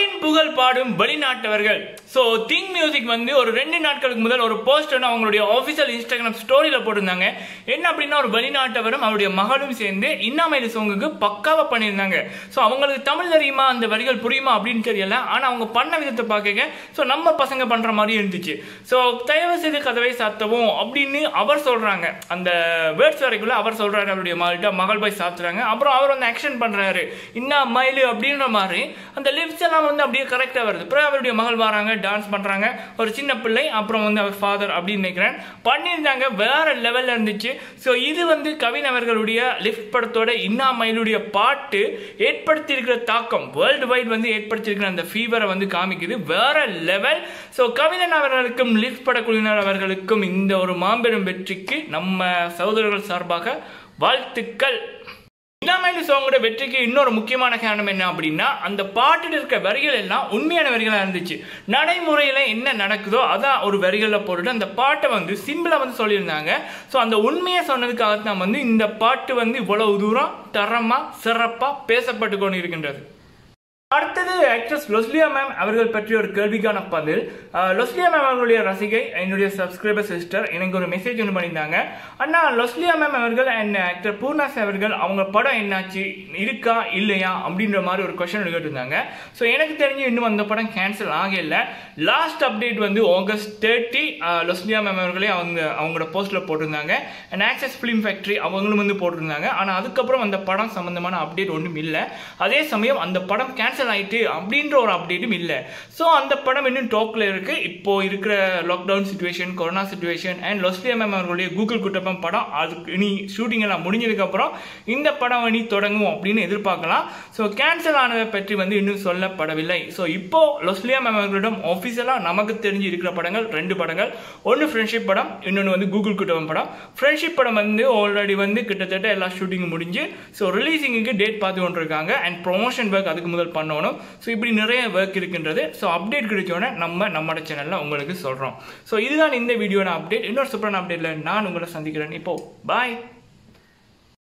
கவின் புகழ் பாடும் வெளிநாட்டவர்கள். ஸோ திங் மியூசிக் வந்து ஒரு 2 நாட்களுக்கு முதல் ஒரு போஸ்டர் அவங்களுடைய ஆஃபிஷியல் இன்ஸ்டாகிராம் ஸ்டோரியில் போட்டிருந்தாங்க. என்ன அப்படின்னா, ஒரு வெளிநாட்டவரும் அவருடைய மகளும் சேர்ந்து இன்னாமைலு சாங்குக்கு பக்காவாக பண்ணியிருந்தாங்க. ஸோ அவங்களுக்கு தமிழ் தெரியுமா, அந்த வரிகள் புரியுமா அப்படின்னு தெரியல. ஆனால் அவங்க பண்ண விதத்தை பார்க்க ஸோ நம்ம பசங்க பண்ணுற மாதிரி இருந்துச்சு. ஸோ தயவு செய்து கதவை சாத்தவும் அப்படின்னு அவர் சொல்கிறாங்க. அந்த வேர்ட்ஸ் வரைக்குள்ள அவர் சொல்கிறாரு, அவருடைய மகள் போய் சாத்துறாங்க. அப்புறம் அவர் வந்து ஆக்ஷன் பண்ணுறாரு, இன்னா மயிலு அப்படின்ற மாதிரி. அந்த லிப்ஸ் எல்லாம் வந்து அப்படியே கரெக்டாக வருது. அப்புறம் அவருடைய மகள் வராங்க, டான்ஸ் பண்ணுறாங்க. ஒரு சின்ன பிள்ளை, அப்புறம் வந்து அவர் ஃபாதர் அப்படின்னு நினைக்கிறேன் பண்ணியிருந்தாங்க. வேற லெவலில் இருந்துச்சு. ஸோ இது வந்து கவின் அவர்களுடைய லிஃப்ட் படத்தோட இன்னா மயிலுடைய பாட்டு ஏற்படுத்தியிருக்கிற தாக்கம், வேர்ல்டு வைட் வந்து ஏற்படுத்தியிருக்கிற அந்த ஃபீவரை வந்து காமிக்குது. வேற லெவல். ஸோ கவின் அவர்களுக்கும் லிஃப்ட் படக்குழுவினர் அவர்களுக்கும் இந்த ஒரு மாபெரும் வெற்றிக்கு நம்ம சகோதரர்கள் சார்பாக வாழ்த்துக்கள். இன்னாமைலு சாங்கோட வெற்றிக்கு இன்னொரு முக்கியமான காரணம் என்ன அப்படின்னா, அந்த பாட்டில் இருக்க வரிகள் எல்லாம் உண்மையான வரிகளாக இருந்துச்சு. நடைமுறையில் என்ன நடக்குதோ அதான் ஒரு வரிகளில் போட்டுட்டு அந்த பாட்டை வந்து சிம்பிளாக வந்து சொல்லியிருந்தாங்க. ஸோ அந்த உண்மையை சொன்னதுக்காக தான் வந்து இந்த பாட்டு வந்து இவ்வளவு தூரம் தரமாக சிறப்பாக பேசப்பட்டு கொண்டு இருக்கின்றது. அடுத்தது ஆக்ட்ரஸ் லொஸ்லியா மேம் அவர்கள் பற்றிய ஒரு கேள்விக்கான பதில். லொஸ்லியா மேம் அவர்களுடைய ரசிகை, என்னுடைய சப்ஸ்கிரைபர் சிஸ்டர் எனக்கு ஒரு மெசேஜ் ஒன்று பண்ணியிருந்தாங்க. அண்ணா, லொஸ்லியா மேம் அவர்கள் அண்ட் ஆக்டர் பூர்ணேஷ் அவர்கள் அவங்க படம் என்னாச்சு, இருக்கா இல்லையா அப்படின்ற மாதிரி ஒரு கொஸ்டின் கேட்டிருந்தாங்க. ஸோ எனக்கு தெரிஞ்சு இன்னும் அந்த படம் கேன்சல் ஆகல. லாஸ்ட் அப்டேட் வந்து ஆகஸ்ட் 30 லொஸ்லியா மேம் அவர்களே அவங்களோட போஸ்டில் போட்டிருந்தாங்க. அண்ட் ஆக்சஸ் ஃபிலிம் ஃபேக்ட்ரி அவங்களும் வந்து போட்டிருந்தாங்க. ஆனால் அதுக்கப்புறம் அந்த படம் சம்பந்தமான அப்டேட் ஒன்றும் இல்லை. அதே சமயம் அந்த படம் கேன்சல் ஆயிட்டு அப்படின்ற ஒரு அப்டேட்டும் இல்லை. ஸோ அந்த படம் இன்னும் டாக்ல இருக்கு. இப்போ இருக்கிற lockdown situation, corona situation and Losliya ma'am அவர்களுடைய கூகுள் குட்டப்பம் படம் அதுக்கு இனி ஷூட்டிங் எல்லாம் முடிஞ்சதுக்கு அப்புறம் இந்த படம் இனி தொடங்கும் அப்படின்னு எதிர்பார்க்கலாம். ஸோ கேன்சல் ஆனதை பற்றி வந்து இன்னும் சொல்லப்படவில்லை. ஸோ இப்போ லொஸ்லியா மேம் அவர்களிடம் ஆஃபீஸியலாக நமக்கு தெரிஞ்சு இருக்கிற படங்கள் 2 படங்கள். ஒன்று ஃப்ரெண்ட்ஷிப் படம், இன்னொன்று வந்து கூகுள் குட்டப்பம் படம். ஃப்ரெண்ட்ஷிப் படம் வந்து ஆல்ரெடி வந்து கிட்டத்தட்ட எல்லா ஷூட்டிங்கும் முடிஞ்சு ஸோ ரிலீசிங்க்கு டேட் பார்த்து கொண்டு இருக்காங்க. அண்ட் ப்ரொமோஷன் ஒர்க் அதுக்கு முதல் பண்ணணும். ஸோ இப்படி நிறைய ஒர்க் இருக்கின்றது. ஸோ அப்டேட் கிடைச்சோன்னே நம்மளோட சேனலில் உங்களுக்கு சொல்கிறோம். ஸோ இதுதான் இந்த வீடியோட அப்டேட். இன்னொரு சூப்பரான அப்டேட்டில் நான் உங்களை சந்திக்கிறேன். இப்போ பாய்.